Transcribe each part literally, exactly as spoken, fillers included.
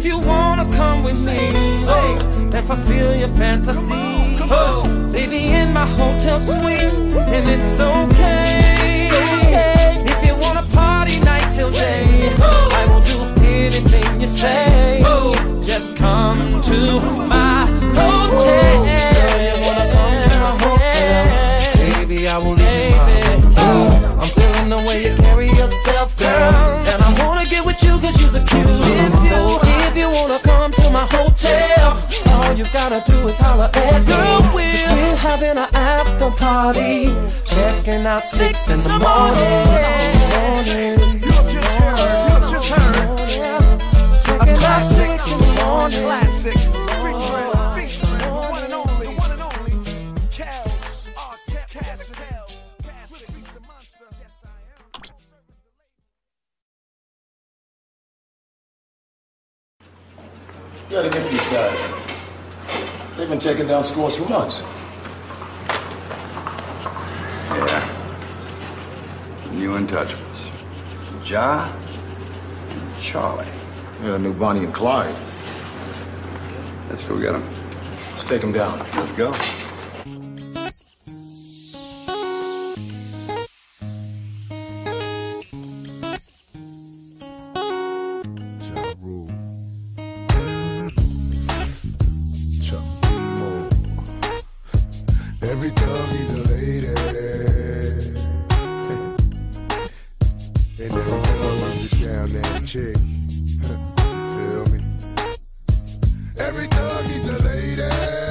if you wanna come with me, oh, and fulfill your fantasy, oh, baby, in my hotel suite, and it's okay. If you wanna party night till day, I will do anything you say. Just come to my hotel. You wanna come to my hotel? Baby, I will leave it. I'm feeling the way you carry yourself, girl, and I wanna get with you cause you're so cute. If you, if you wanna come to my hotel, all you gotta do is holler at girl Will. We're having an after party, checking out six in the morning. A classic in the morning. Classic. You gotta get these guys. They've been taking down scores for months. Yeah. New Untouchables. Ja and Charlie. Yeah, new Bonnie and Clyde. Let's go get them. Let's take them down. Let's go. Every thug needs a lady, and every thug needs a down-ass chick. Feel me? Every thug needs a lady.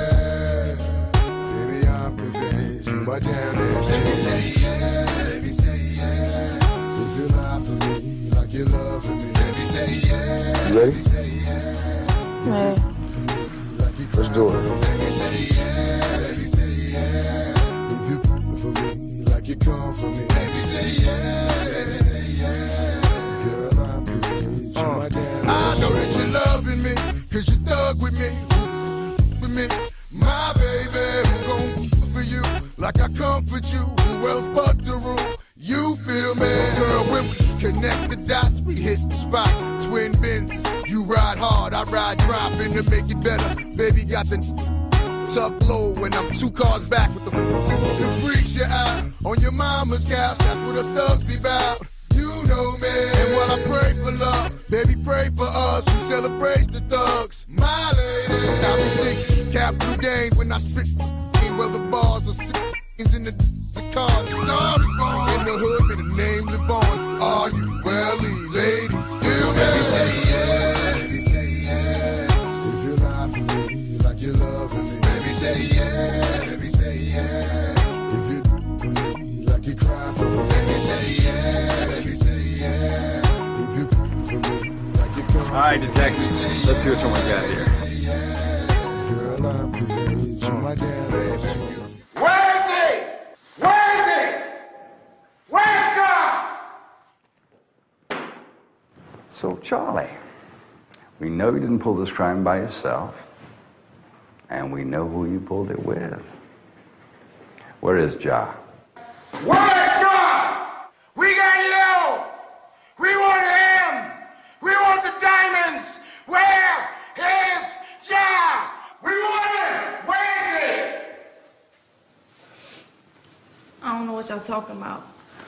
Baby, I'm convinced you my down-ass chick. Baby, say yeah. Baby, say yeah. If you lie for me like you're loving me. Baby, say yeah. You ready? Baby, say yeah. Right. Let's do it. Baby, say yeah. Baby, say yeah. If you for me like you come for me. Baby, say yeah. Baby, say yeah. Girl, I'm convinced you my damn. I know that you're loving me, cause you thug with me. With me, my baby. Who gon' for you like I comfort you? Who else but the rule? You feel me? Girl, when we connect the dots, we hit the spot. Twin bends, you ride hard, I ride dropping to make it better. Baby got the tuck low when I'm two cars back with the the freaks you out on your mama's couch. That's what us thugs be about. You know me. And while I pray for love, baby pray for us who celebrates the thugs. My lady, I be singing capital gains when I spit. Well, the bars are six in the, the cars. The stars is born in the hood, may the name live on. Are you welly, ladies? Feel me? Baby say yeah. Baby say yeah. If you lie for me like you're loving me. Baby say yeah. Baby say yeah. If you do for me like you cry for me. Baby say yeah. Baby say yeah. If you for me like you come. All right, detectives. Let's see what we got here. Girl, I'm convinced you my damn ass. Where is he? Where is he? Where's God? So, Charlie, we know you didn't pull this crime by yourself, and we know who you pulled it with. Where is Ja? Where's God? We got you. We want him. We want the diamonds. Where is Ja? We want him. Where is he? I don't know what y'all talking about.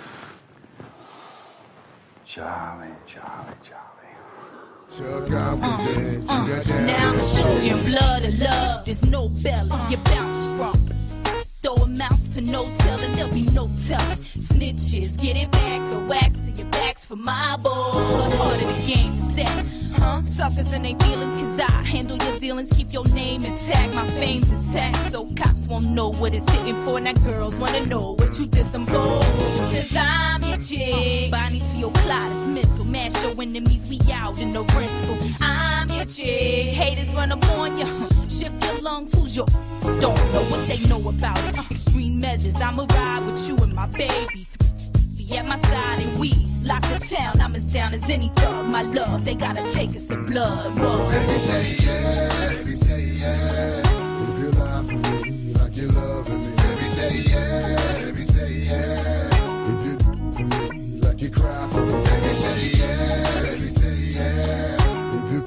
Charlie, Charlie, Charlie. Chuck, I'm convinced you got damn Now I'm showing blood of love, there's no belly. You bounce from, though amounts to no telling, there'll be no telling. Snitches, get it back, the wax to your backs for my boy. Part of the game is that, huh? Suckers and they feelings, cause I handle your dealings, keep your name intact, my fame's intact. So cops won't know what it's hitting for, now girls wanna know what you did some gold. Cause I'm your chick, Bonnie to your Clyde is mental, mash your enemies, we out in the rental. I'm your chick, haters run up on you, shift your lungs, who's your, don't know what they know about it. Extreme measures, I'ma ride with you and my baby. Be at my side and we lock the town, I'm as down as any thug. My love, they gotta take us in blood. Whoa. Baby say yeah, baby say yeah. If you lie for me like you're loving me. Baby say yeah, baby say yeah. If you do for me like you cry for me. Baby say yeah, baby say yeah. If you do for me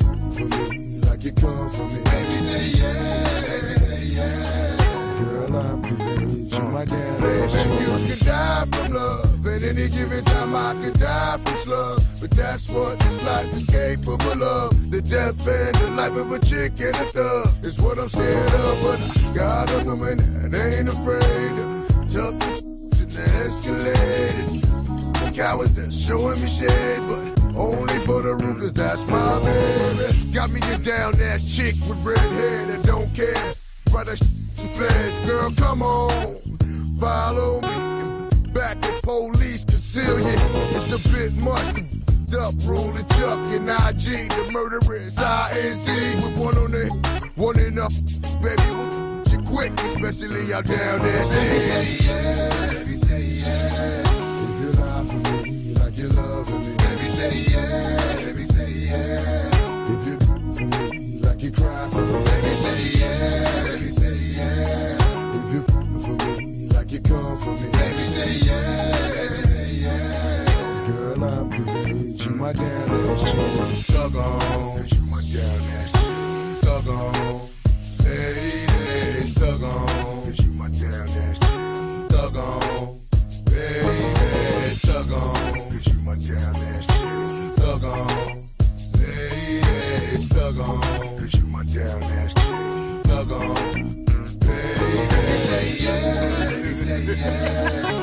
for me like you come for me. Baby, say yeah. Baby, say yeah. Girl, I'm convinced you my damn ass. You can die from love. At any given time, I can die from slug. But that's what this life is capable of. The death and the life of a chick and a thug is what I'm scared of. But I got a woman that ain't afraid to tuck the in the escalator. The cowards that's showing me shade, but only for the root, cause that's my baby. Got me a down-ass chick with red hair that don't care. Brother, flash, girl, come on, follow me. Back the police conceal you. It's a bit much to up, rule the chuck and I G. The murderers, I N C with one on the one enough. Baby, we'll get you quick, especially out down there. Baby, say yeah, baby, say yeah. If you lie for me like you're loving me. Baby, say yeah, baby, say yeah. If you for me like you cry for me. Baby, say yeah, baby, say yeah. If you for me like you come for me. Baby, say yeah, baby, say yeah. Girl, I'm convinced you my damn ass chick. Thug on, you my damn ass chick. Thug on, ladies, thug on, you my damn ass chick. Thug on, baby, thug on, you my damn ass chick. Thug on, ladies, thug on, you my damn ass chick. Thug on, baby, say yeah, baby, say yeah.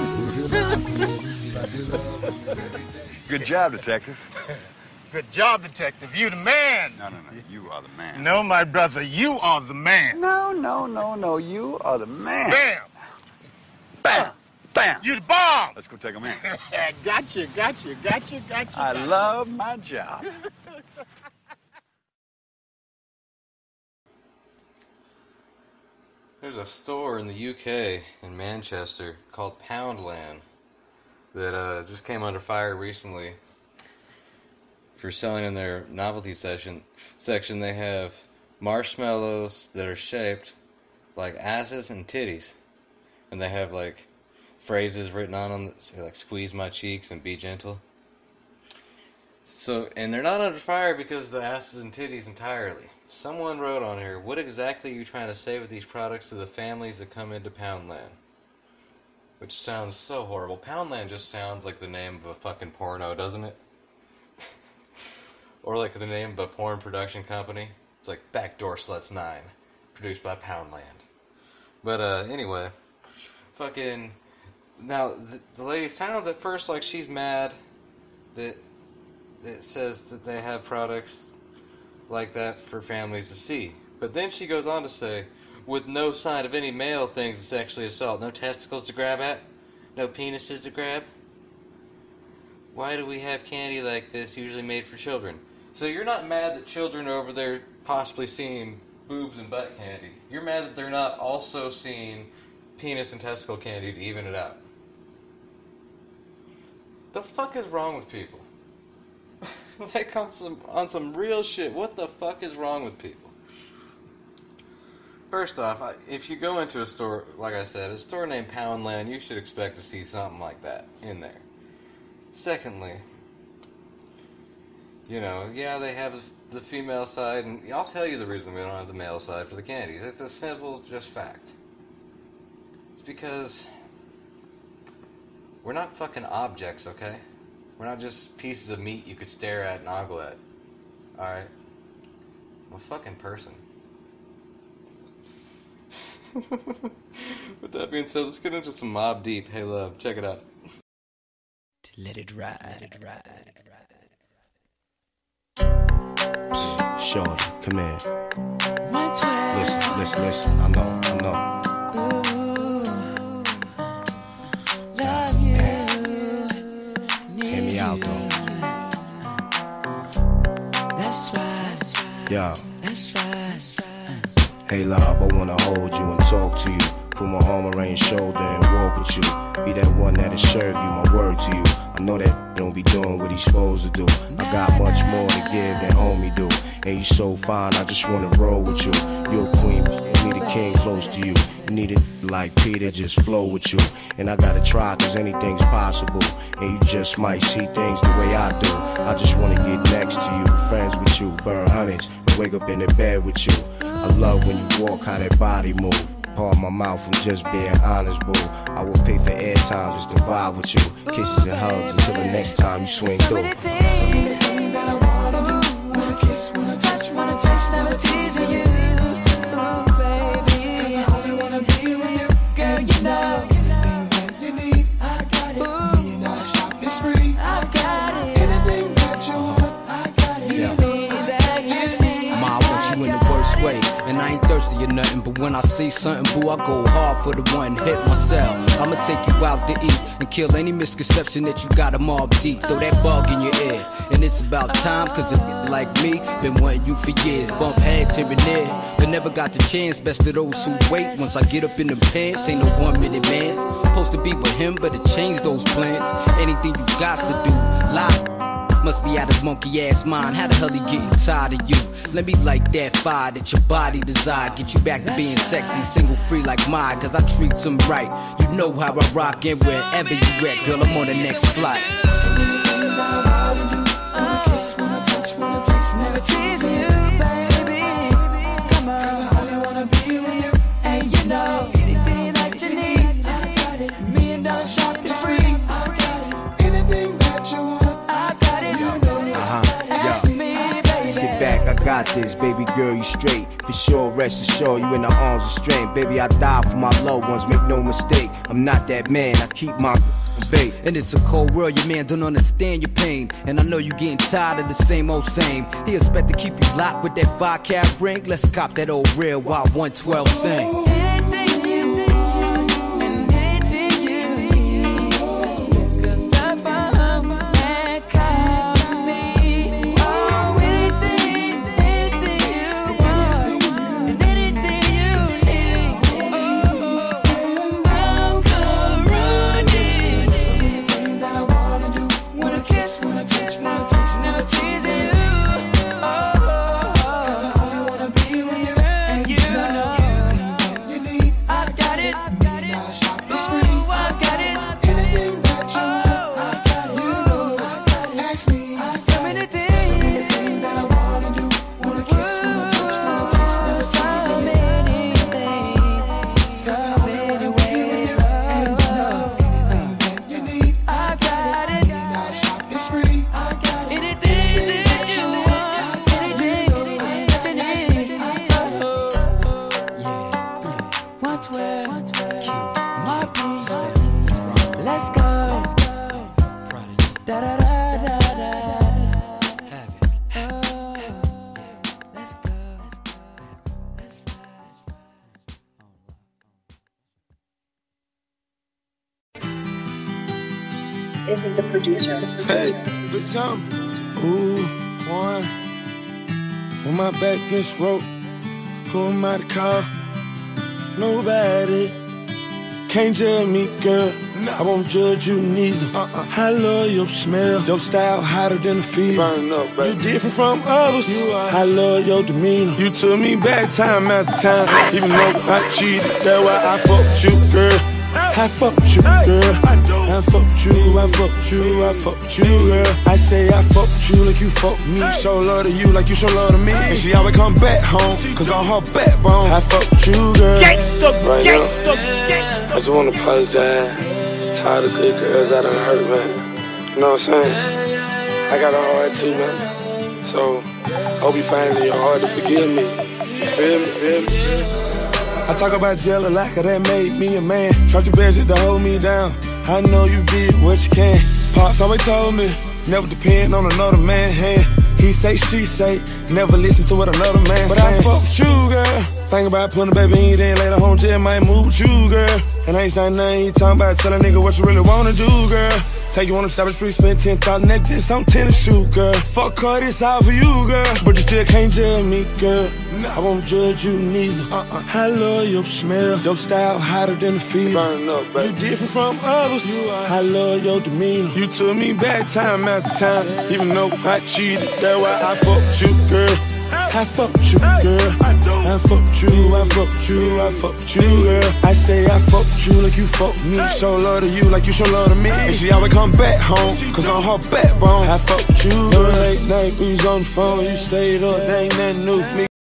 Good job, detective. Good job, detective. You the man. No, no, no. You are the man. No, my brother, you are the man. No, no, no, no. You are the man. Bam. Bam. Bam. You the bomb. Let's go take him in. Gotcha, gotcha, gotcha, gotcha. I gotcha. love my job. There's a store in the U K in Manchester called Poundland that uh, just came under fire recently for selling in their novelty section. Section they have marshmallows that are shaped like asses and titties, and they have like phrases written on them that say like "squeeze my cheeks" and "be gentle." So, and they're not under fire because of the asses and titties entirely. Someone wrote on here, what exactly are you trying to say with these products to the families that come into Poundland? Which sounds so horrible. Poundland just sounds like the name of a fucking porno, doesn't it? Or like the name of a porn production company. It's like Backdoor Sluts nine, produced by Poundland. But uh, anyway, fucking, now the, the lady sounds at first like she's mad that it says that they have products like that for families to see. But then she goes on to say, with no sign of any male things of sexually assault, no testicles to grab at, no penises to grab. Why do we have candy like this usually made for children? So you're not mad that children are over there possibly seeing boobs and butt candy. You're mad that they're not also seeing penis and testicle candy to even it out. The fuck is wrong with people? Like on some on some real shit, what the fuck is wrong with people? First off, if you go into a store, like I said, a store named Poundland, you should expect to see something like that in there. Secondly, you know, yeah, they have the female side, and I'll tell you the reason we don't have the male side for the candies. It's a simple, just fact. It's because we're not fucking objects, okay? We're not just pieces of meat you could stare at and ogle at. Alright? I'm a fucking person. With that being said, let's get into some Mobb Deep. Hey love, check it out. Let it ride, let it ride. Shorty, come here. Listen, listen, listen. I know, I know. Ooh, love you. Hear me out though. That's right. Yo. That's right. Hey love, I wanna hold you and talk to you. Put my arm around your shoulder and walk with you. Be that one that'll serve you, my word to you. I know that don't be doing what he's supposed to do. I got much more to give than homie do. And you so fine, I just wanna roll with you. You're a queen, you need a king close to you. You need it like Peter, just flow with you. And I gotta try, cause anything's possible. And you just might see things the way I do. I just wanna get next to you, friends with you, burn hundreds. wake up in the bed with you. I love when you walk, how that body move. Pardon my mouth, I'm just being honest, boo. I will pay for airtime just to vibe with you. Kisses and hugs until the next time you swing through. So many things that I wanna do. Wanna kiss, wanna touch, wanna taste, never teasing you. Ooh, baby. Cause I only wanna be with you. Girl, you know. Anything that you need, I got it. Million dollar shopping spree, I got it. Anything that you want, I got it. You need that, yes, me. Ma, I want you in the worst way. And I ain't thirsty or nothing, but when I see something, boo, I go hard for the one, hit myself. I'ma take you out to eat and kill any misconception that you got a mob deep. Throw that bug in your ear, and it's about time, cause a like me, been wanting you for years. Bump heads here and there, but never got the chance. Best of those who wait, once I get up in the pants, ain't no one minute man. Supposed to be with him, but it changed those plans. Anything you got to do, lie. Must be out his monkey ass mind. How the hell he getting tired of you? Let me light that fire that your body desire. Get you back to being sexy, single free like mine. Cause I treat them right. You know how I rock and wherever you at, girl, I'm on the next flight. So many things that I wanna do. Wanna kiss, wanna touch, wanna taste, never teasing you, baby. Come on, cause I only wanna be with you. And you know, anything that you need, I got it. Million dollar shopping spree, I got it. Anything that you want, sit back, I got this, baby girl, you straight. For sure, rest assured, you in the arms of strength. Baby, I die for my loved ones, make no mistake. I'm not that man, I keep my bait. And it's a cold world, your man don't understand your pain. And I know you getting tired of the same old same. He expect to keep you locked with that five carat ring. Let's cop that old real while one twelve sing. Is he the producer? Hey, good time. Ooh, one. When my back gets broke, who am I to call? Nobody. Can't judge me, girl. I won't judge you neither. Uh-uh. I love your smell. Your style hotter than a fever. Burn up, baby. You different from others. You are. I love your demeanor. You took me back time after time. Even though I cheated, that's why I fucked you, girl. I fucked you, girl. I fucked you, I fucked you, I fucked you, girl. I say I fucked you like you fucked me. Show love to you like you show love to me. And she always come back home, cause on her backbone I fucked you, girl. Gangsta, right gangsta, gangsta. I just wanna apologize to all the good girls I done hurt, man. You know what I'm saying? I got a heart too, man. So, hope you find it in your heart to forgive me. You feel me, feel me? I talk about jello like that made me a man. Tried your best to hold me down. I know you did what you can. Pops always told me, never depend on another man's hand. He say, she say, never listen to what another man But saying. I fucked you, girl. Think about putting a baby in there later home, just might move with you, girl. And I ain't saying nothing, you talking about tell a nigga what you really wanna do, girl. Take you on the Savage Street, spend ten thousand that just on tennis shoe, girl. Fuck her, this all for you, girl. But you still can't judge me, girl. I won't judge you neither. Uh-uh. I love your smell. Your style hotter than the fever. Burn up, baby. You different from others. You are. I love your demeanor. You took me back time after time. Even though I cheated, that's why I fucked you, girl. I fucked you, girl. I fucked you, I fucked you, I fucked you, girl. I say I fucked you like you fucked me. Show love to you like you show love to me. And she always come back home, cause on her backbone I fucked you, girl. Late night we was on the phone, you stayed up, there ain't nothing new. Me